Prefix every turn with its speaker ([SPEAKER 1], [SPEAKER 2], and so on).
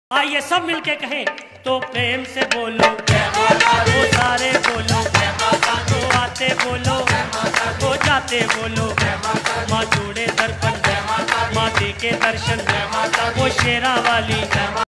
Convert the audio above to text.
[SPEAKER 1] आइए सब मिलके कहें तो प्रेम से बोलो वो सारे बोलो तो आते बोलो वो जाते बोलो माँ जोड़े दर्पण माँ दे के दर्शन वो शेरा वाली।